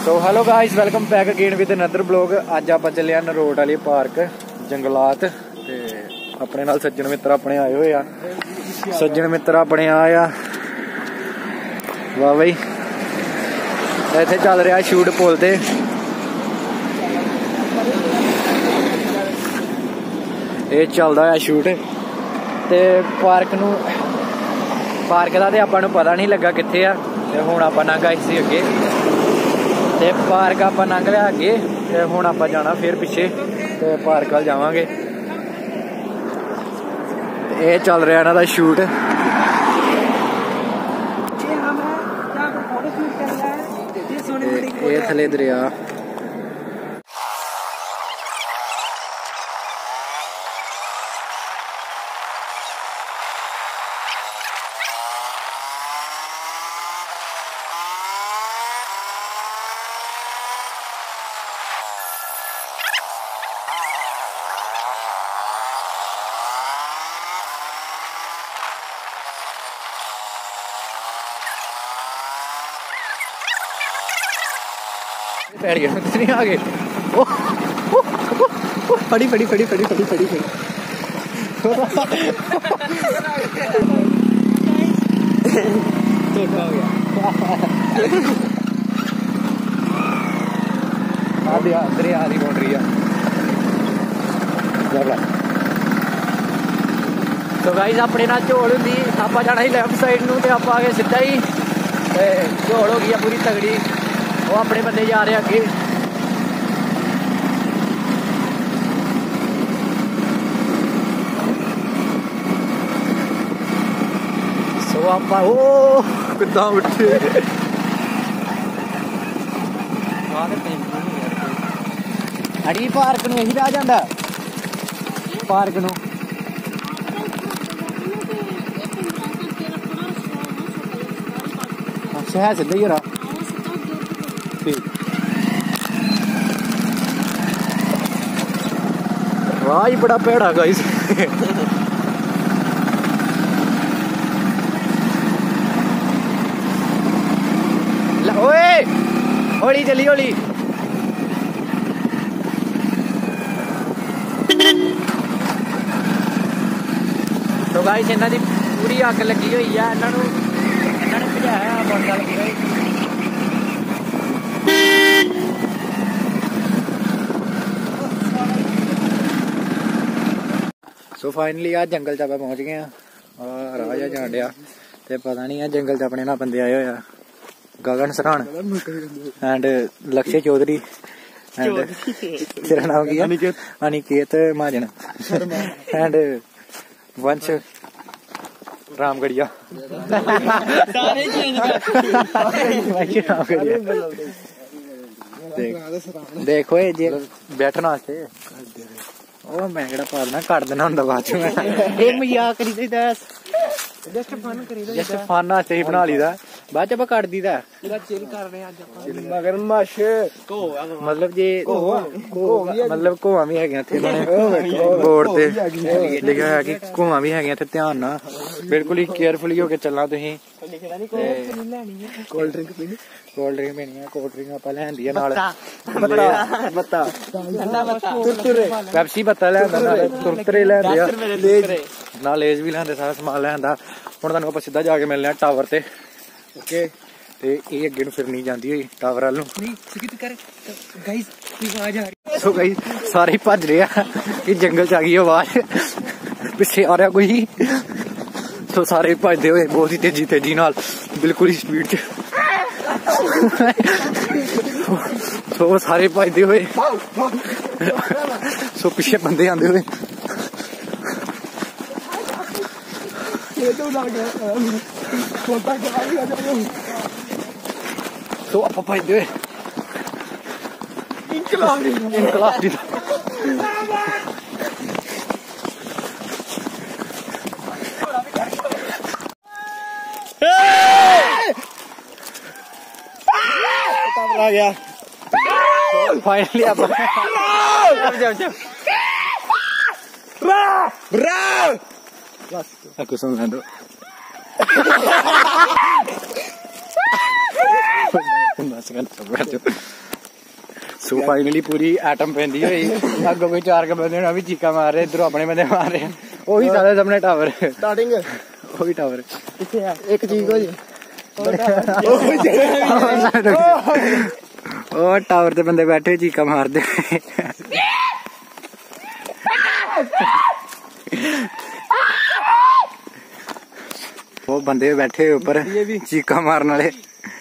So hello guys, welcome back again with another blog. अज आप चले नरोट वाली पार्क जंगलात ते अपने नाल सज्जन मित्र अपने आए हुए आ। सज्जन मित्र अपने आया वाह बई, इत्थे चल रहा शूट पुल ते। ये चलदा है शूट ते पार्क का तो आपां नूं पता नहीं लगा कित्थे आ। ते हुण आपां लंघ आए सी अगे ते पार्क आपां लंघ लिया अगे ते हुण आपां जाना फिर पिछे ते पार्क वाल जावांगे। ये चल रहा इन्हां दा शूट। ये थले दरिया नहीं आगे। फड़ी फड़ी फड़ी फड़ी फड़ी फड़ी फड़ी दरिया दी बाउंड्री आ। तो गाइस अपने नाल झोल हुंदी, आपां जाना ही लेफ्ट साइड नूं ते आपां आ गए सीधा ही ते झोल हो गई पूरी तगड़ी। वो अपने बंदे जा रहे अगे। सो आप किदा उठे अड़ी पार्क नूं यही रह जांदा पार्क नूं। अच्छा है सीधा ही रहा। वाह ही बड़ा पेड़ा गाइस। ओए होली चली होली। तो गाइस इन्हां दी पूरी अग लगी हुई है। इन्हां नूं भजाया मोटरसाइकिल। सो फाइनली आज जंगल च पहुंच गए हैं। राजा जान दिया ते पता नहीं है जंगल च अपने ना बंदे आए हुए। गगन सरान एंड लक्ष्य चौधरी एंड तेरा नाम की है अनिकेत महाजन एंड वंश रामगढ़िया। देखो ये बैठने वास्ते ओ मैं केड़ा पालना कट देना हुंदा बाद च। मैं मजाक करी दीदा जस्ट फन वास्ते ही बना लीदा बाद च कट दीदा। चिल कर रहे अज मगरमच्छ मतलब जे मतलब घोआ भी है बोर्ड ते लिखा है कि घोआ भी है इत्थे। ध्यान ना बिल्कुल ही केयरफुली होके चलना तुसीं। कोल्ड ड्रिंक पीनी है। कोल्ड ड्रिंक आपां लैंदी है नाल बत्ता तुरतुरे पेप्सी बत्ता लैंदा नाल तुरतुरे लैंदे आ नाल लेज भी लैंदे सारा समान लैंदा। हुण तुहानूं आपां सीधा जाके मिलने टावर ते। ओके ते ये अगे नूं फिर नहीं जांदी होई टावर वाल नूं। सो गाइस सारे भज रहे आ कि जंगल च आ गई आवाज पिछे आ रहा कोई। तो सारे भजदे हुए बहुत ही तेजी नाल बिल्कुल ही स्पीड च। तो सारे भजदे हुए सो पिछे बंदे आंदे हुए। तो आप भजदे हुए इनकलाब दी आ गया फाइनली। आप aku sudah बस कर सो फाइनली पूरी एटम पैंदी होई अगो कोई 4 के बंदे ने भी चीका मार रहे इधरों अपने बंदे मार रहे वही सारे सामने टावर स्टार्टिंग वही टावर एक चीज हो जी ओ टावर ते बंदे बैठे चीका मारदे वो बंदे बैठे ऊपर चीका मारने वाले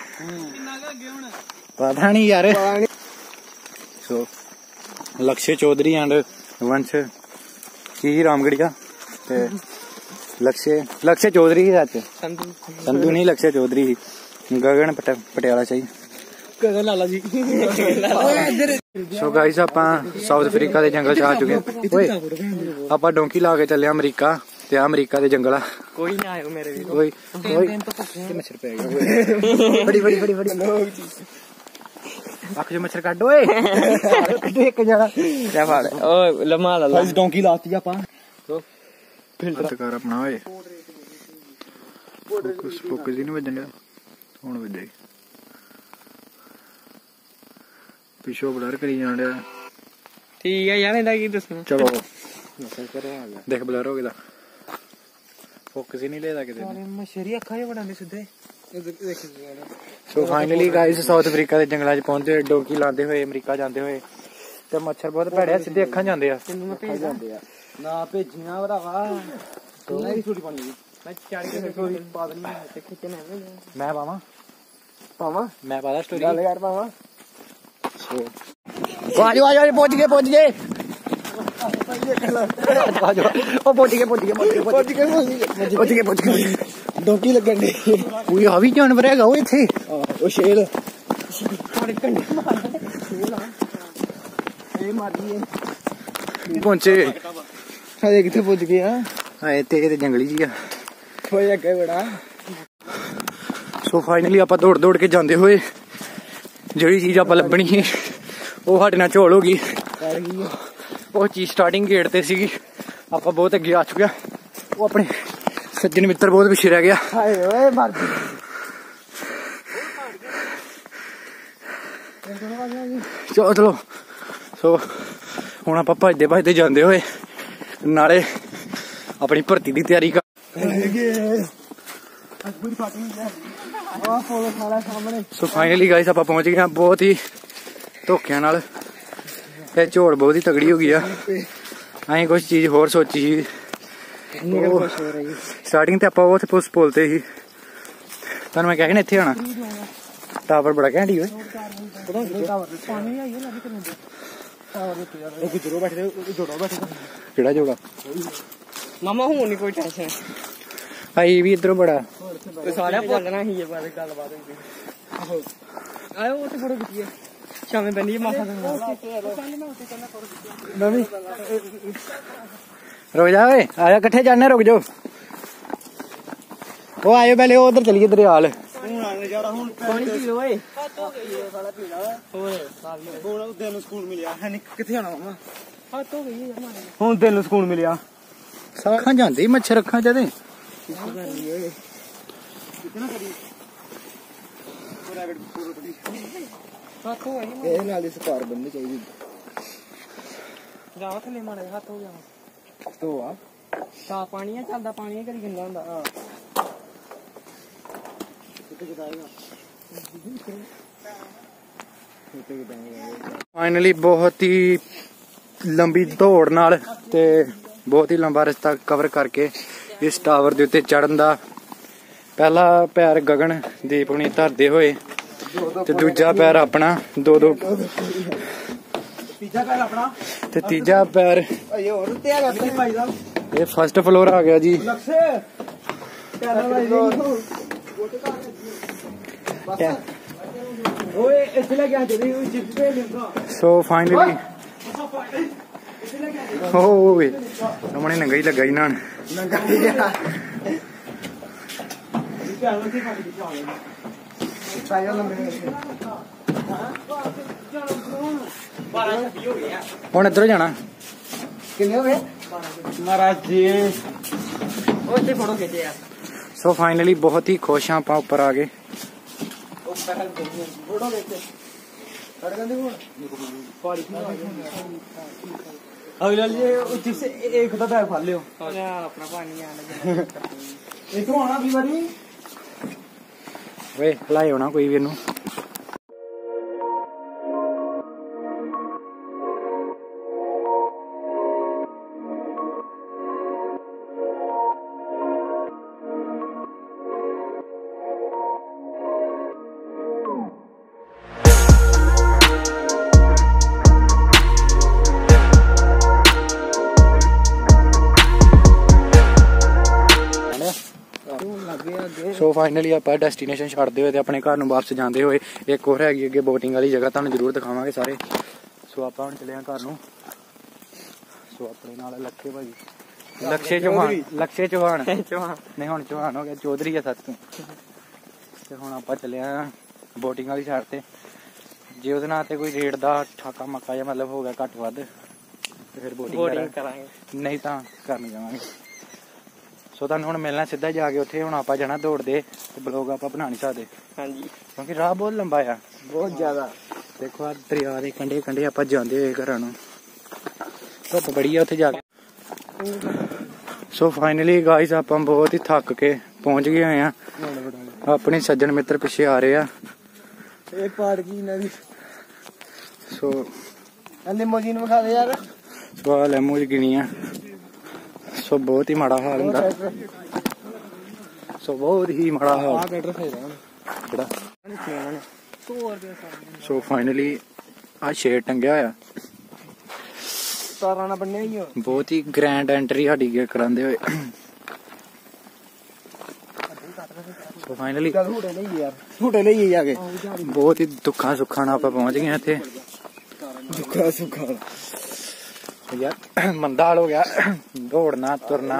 पता नहीं यार सो लक्ष्य चौधरी एंड वंश की रामगढ़िया लक्ष्य चौधरी ही सच संधू नहीं लक्ष्य चौधरी गगन पटियाला चाहिए गगन लाला जी सो गाइस आप साउथ अफ्रीका के जंगल च आ चुके आप डोंकी ला के चले अमरीका ते अमरीका के जंगल कोई ना आयो मेरे भी कोई मच्छर पे गया बड़ी बड़ी बड़ी बड़ी आख जो मच्छर काट ओए एक जगह क्या फाड़ ओ लम्मा ला डोंकी लाती आपा तो फिल्टर कर अपना ओए फोकस ही नहीं बजने हुन बजे पिछो ब्लर करी जान रहा ठीक है यार इदा की दसना चलो देख ब्लर हो गया फोकस ही नहीं लेता किते अरे मछरी अखा ही बनाने सीधे so finally guys South Africa के जंगलों च पहुंचे डोंकी लाते हुए अमरीका जाते हुए ते मच्छर बहुत भैड़े सीधे अखां जांदे आ ना भेजना भरावा तो नहीं छुट्टी पानी मैं 40 के स्टोरी पा देनी है खिचने मैं पावा मैं पादा स्टोरी गल यार पावा आजो आजो पहुंच गए ओ पहुंच गए डोंकी लगन दी कोई आ भी जानवर हैगा ओ इथे ओ शेर ए मारी पहुंचे हां किथे पहुंच गए हां हाए ते जंगली जी आ होया गए बड़ा सो फाइनली आप दौड़ दौड़ के जाते हुए जी चीज आप लभनी है वो साडे नाल झोल हो गई वो चीज स्टार्टिंग गेट ते सी आप बहुत अगे आ चुके वो अपने सज्जन मित्र बहुत पिछे रह गया चलो चलो सो हुण आप भजदे भजदे जाते हुए नाले अपनी भर्ती की तैयारी कर सो फाइनली गाइस आप पहुंच गए बहुत ही धोखे नाल झोड़ बहुत ही तगड़ी हो गई है अं कुछ चीज होर सोची ही स्टार्टिंग ते आप उस पुल ते ही तुहानू मैं कह इत्थे आना टावर बड़ा घैंट ही केड़ा जोड़ा मामा हूं नहीं कोई टेंशन आई भी इधरों बड़ा सारे बोलना ही है बारे गलबात होई आयो ओते फोटो खिचिए शामे बनी माथा नवी रुक जा वे आया कट्ठे जाने रुक जाओ वो आयो पहले उधर चलिए दरियाल पानी पी लो ओए साला पीना और दिन स्कूल मिलिया है किथे आना मामा हाथ हो गई है हमारे हुन दिन स्कूल मिलिया अखां जांदे मच्छर अखां जादे कितना करी हाथ हो गई ए नाल इस कार बननी चाहिए जावा थले मारे हाथ हो जावा तो आ सा पानी है चलदा पानी है करी गंदा हुंदा हां फाइनली बहुत ही लंबी दौड़ नाल ते बहुत ही लंबा रास्ता कवर करके इस टावर दे उत्ते चढ़न दा पहला पैर गगनदीप हुणी धरदे होए ते दूजा पैर अपना दो ते तीजा पैर ये फर्स्ट फ्लोर आ गया जी सो फाइनली हमने नंगा ही लगा ही नान हुण इधरों जाना महाराज जी फोटो खींचे यार। सो फाइनली बहुत ही खुश हाँ आप ऊपर आ गए फोटो देखते अगले लिए से एक तो बैग फाड़ लियो अपना पानी आना इधरों आना भी बारी वे हलाए होना कोई भी इनू ਸੋ ਫਾਈਨਲੀ ਆਪਾਂ ਡੈਸਟੀਨੇਸ਼ਨ ਛੱਡਦੇ ਹੋਏ ਤੇ ਆਪਣੇ ਘਰ ਨੂੰ ਵਾਪਸ ਜਾਂਦੇ ਹੋਏ ਇੱਕ ਹੋਰ ਹੈਗੀ ਅੱਗੇ ਬੋਟਿੰਗ ਵਾਲੀ ਜਗ੍ਹਾ ਤੁਹਾਨੂੰ ਜ਼ਰੂਰ ਦਿਖਾਵਾਂਗੇ ਸਾਰੇ। ਸੋ ਆਪਾਂ ਹੁਣ ਚੱਲੇ ਆਂ ਘਰ ਨੂੰ। ਸੋ ਆਪਣੇ ਨਾਲ ਲੱਖੇ ਭਾਜੀ ਲਕਸ਼ੇ ਚੌਹਾਨ ਨਹੀਂ ਹੁਣ ਚੌਹਾਨ ਹੋ ਗਿਆ ਚੌਧਰੀ ਆ ਸੱਚ ਤੋਂ। ਤੇ ਹੁਣ ਆਪਾਂ ਚੱਲੇ ਆਂ ਬੋਟਿੰਗ ਵਾਲੀ ਸਾਈਡ ਤੇ। ਜੇ ਉਹਦੇ ਨਾਲ ਤੇ ਕੋਈ ਰੇਟ ਦਾ ਠਾਕਾ ਮੱਕਾ ਜਾਂ ਮਤਲਬ ਹੋ ਗਿਆ ਘੱਟ ਵੱਧ ਤੇ ਫਿਰ ਬੋਟਿੰਗ ਕਰਾਂਗੇ ਨਹੀਂ ਤਾਂ ਘਰ ਨੂੰ ਜਾਵਾਂਗੇ। ਸੋ ਤੁਹਾਨੂੰ ਹੁਣ ਮਿਲਣਾ ਸਿੱਧਾ ਜਾ ਕੇ ਉੱਥੇ। ਹੁਣ ਆਪਾਂ ਜਾਣਾ ਦੌੜਦੇ ਤੇ ਬਲੌਗ ਆਪਾਂ ਬਣਾ ਨਹੀਂ ਸਕਦੇ ਹਾਂਜੀ ਕਿਉਂਕਿ ਰਾਹ ਬਹੁਤ ਲੰਬਾ ਆ ਬਹੁਤ ਜ਼ਿਆਦਾ। ਦੇਖੋ ਆ ਦਰਿਆ ਦੇ ਕੰਢੇ ਕੰਢੇ ਆਪਾਂ ਜਾਂਦੇ ਹੋਏ ਘਰਾਂ ਨੂੰ ਧੁੱਪ ਬੜੀ ਆ ਉੱਥੇ ਜਾ ਕੇ। ਸੋ ਫਾਈਨਲੀ ਗਾਇਸ ਆਪਾਂ ਬਹੁਤ ਹੀ ਥੱਕ ਕੇ ਪਹੁੰਚ ਗਏ ਹੋਏ ਆ। ਆਪਣੇ ਸੱਜਣ ਮਿੱਤਰ ਪਿੱਛੇ ਆ ਰਹੇ ਆ। ਇਹ ਪਾੜ ਗਈ ਨਾ ਵੀ ਸੋ ਲੈਮੋਜੀਨ ਵਿਖਾ ਦੇ ਯਾਰ। ਸੋ ਲੈਮੋ ਜੀ ਗਿਣੀ ਆ। ਸੋ ਬਹੁਤ ਹੀ ਮਾੜਾ ਹਾਲ ਹੁੰਦਾ ਸੋ ਬਹੁਤ ਹੀ ਮਾੜਾ ਹਾਲ ਕਿਹੜਾ। ਸੋ ਫਾਈਨਲੀ ਆ ਸ਼ੇਰ ਟੰਗਿਆ ਹੋਇਆ ਤਾਰਾਂ ਨਾਲ ਬੰਨਿਆ ਹੀ ਬਹੁਤ ਹੀ ਗ੍ਰੈਂਡ ਐਂਟਰੀ ਸਾਡੀ ਕਰਾਉਂਦੇ ਹੋਏ। ਸੋ ਫਾਈਨਲੀ ਝੂਟੇ ਲਈ ਜਾ ਕੇ ਬਹੁਤ ਹੀ ਦੁੱਖਾਂ ਸੁੱਖਾਂ ਨਾਲ ਆਪਾਂ ਪਹੁੰਚ ਗਏ ਇੱਥੇ। ਦੁੱਖਾਂ ਸੁੱਖਾਂ ਯਾਰ ਮੰਦਾ ਹਾਲ ਹੋ ਗਿਆ ਦੌੜਨਾ ਤੁਰਨਾ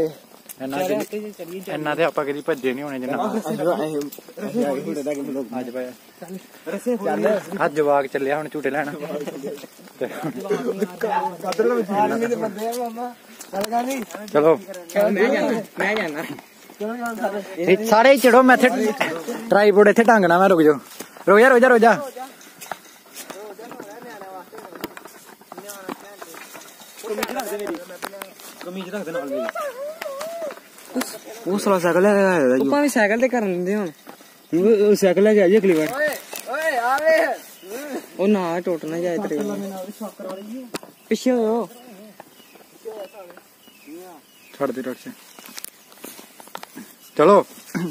ਇੰਨਾ ਤੇ ਆਪਾਂ ਕਦੀ ਭੱਜੇ ਨਹੀਂ ਹੋਣੇ ਜਿੰਨਾ ਅੱਜ ਪਾਇਆ। ਅੱਜ ਜਵਾਕ ਚੱਲਿਆ ਹੁਣ ਝੂਟੇ ਲੈਣ। ਚਲੋ ਮੈਂ ਜਾਣਾ ਸਾਰੇ ਚੜੋ ਮੈਂ ਇੱਥੇ ਟਰਾਈਪੋਡ ਇੱਥੇ ਢੰਗਣਾ ਮੈਂ ਰੁਕ ਜਾ ਕਮੀਜ਼ ਰੱਖ ਦੇ ਨਾਲ ਮੇਰੀ ਉਹ ਸਾਲਾ ਸਾਈਕਲ ਲੈ ਕੇ ਆਇਆ ਜੀ। ਆਪਾਂ ਵੀ ਸਾਈਕਲ ਤੇ ਕਰਨ ਦਿੰਦੇ ਹੁਣ ਉਹ ਸਾਈਕਲ ਲੈ ਕੇ ਆਈਏ ਅਗਲੀ ਵਾਰ। ਓਏ ਆਵੇ ਉਹ ਨਾ ਟੁੱਟ ਨਾ ਜਾਏ ਤੇਰੇ ਪਿੱਛੇ ਹੋ ਛੱਡ ਦੇ ਟੱਚ ਚਲੋ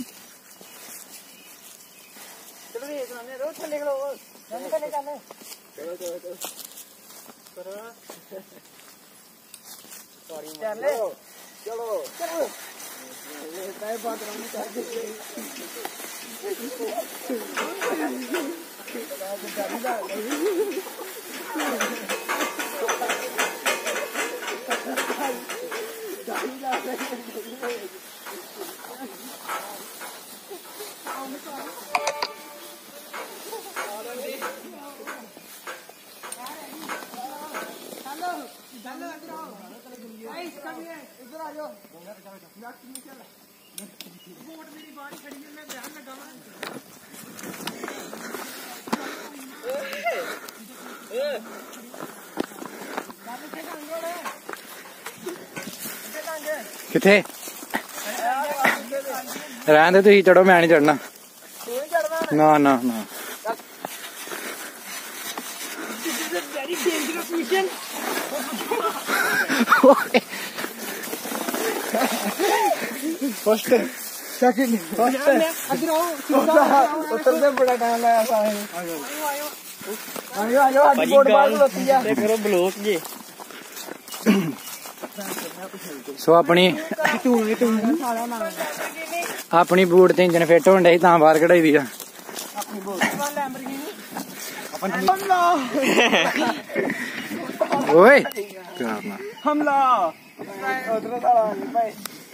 ਕਿੱਥੇ ਰਹਿਣ ਦੇ ਤੁਸੀਂ ਚੜੋ ਮੈਂ ਨਹੀਂ ਚੜਨਾ ਨਾ ਨਾ ਨਾ फर्स्ट सेकंड उतरने बड़ा टाइम लगा सारे आयो बोर्ड बाहर होती है देख करो ब्लॉक जी। सो अपनी बूट ते इंजन फिट होने डई तां बाहर कढाई दी आ ओए हमला उधर साला भाई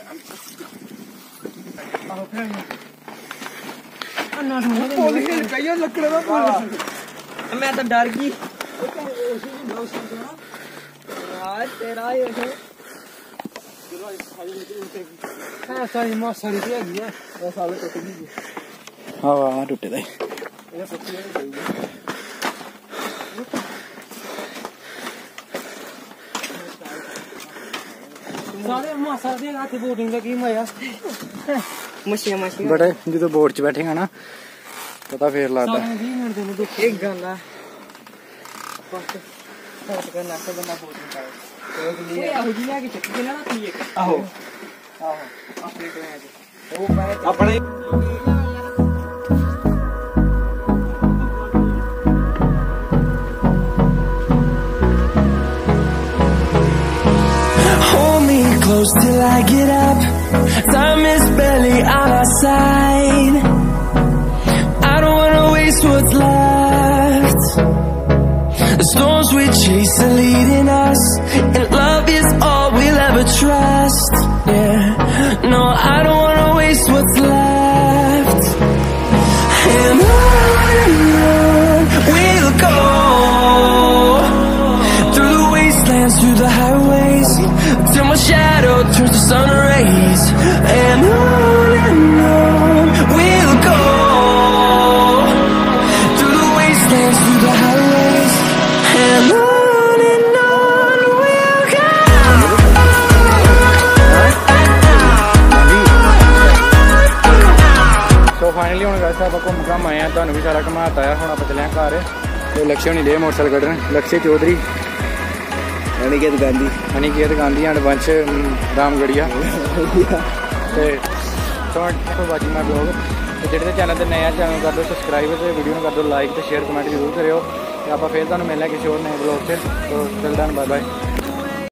मैं तो डर गई तेरा हाँ टुटे दे ਸਾਰੇ ਮਾਸਾ ਦੇ ਹੱਥ ਬੋਟਿੰਗ ਦਾ ਕੀ ਮਜ਼ਾ ਮੱਛੀਆਂ ਬੜੇ ਜਦੋਂ ਬੋਟ 'ਚ ਬੈਠੇਗਾ ਨਾ ਪਤਾ ਫੇਰ ਲੱਗਦਾ। 20 ਮਿੰਟ ਦੇ ਨੂੰ ਇੱਕ ਗੱਲ ਆ ਬਸ ਫੋਟ ਕਰਨਾ ਤੇ ਬੰਦਾ ਬੋਟਿੰਗ ਕਰੇ ਕੋਈ ਇਹੋ ਜਿਹੀ ਲੈ ਕੇ ਚੱਕੀ ਨਾ ਰਾਤੀ ਇੱਕ ਆਹੋ ਆਪਣੇ ਕੋਲ ਉਹ ਮੈਂ ਆਪਣੇ close till I get up. Time is barely on our side. I don't wanna waste what's left. The storms we chase are leading us, and love is all we'll ever trust. Yeah, no, I don't wanna waste what's left. And on we'll go, through the wastelands, through the highways, till my shadow turns to sun rays. And on we'll go, through the wastelands, through the highways. And on we'll go. So finally ਹੁਣ guys ਆਪਾਂ ਘੁੰਮ ਘਾਮ ਆਏ ਆ, ਤੁਹਾਨੂੰ ਵੀ ਸਾਰਾ ਘੁਮਾਤਾ ਆ। ਹੁਣ ਆਪਾਂ ਚੱਲੇ ਆ ਘਰ ਤੇ ਲਕਸ਼ੇ ਹੋਣੀ ਦੇ ਮੋਟਰਸਾਈਕਲ ਕੱਢਣ, ਲਕਸ਼ੇ ਚੌਧਰੀ, ਅਨਿਕੇਤ ਗਾਂਧੀ ਐਂਡ ਵੰਸ਼ ਰਾਮਗੜੀਆ ਤੇ ਬਾਕੀ ਮੈਂ ਬਲੌਗ ਤੇ ਜਿਹੜੇ ਚੈਨਲ ਤੇ ਨਏ ਆ ਚੈਨਲ ਕਰ ਦਿਓ ਸਬਸਕ੍ਰਾਈਬ ਤੇ ਵੀਡੀਓ ਨੂੰ ਕਰ ਦਿਓ ਲਾਈਕ ਤੇ ਸ਼ੇਅਰ ਕਮੈਂਟ ਜ਼ਰੂਰ ਕਰਿਓ ਤੇ ਆਪਾਂ ਫੇਰ ਤੁਹਾਨੂੰ ਮਿਲਣਾ ਕਿਸੇ ਹੋਰ ਨਵੇਂ ਬਲੌਗ 'ਚ। ਸੋ ਚਲਦਾ ਬਾਏ ਬਾਏ।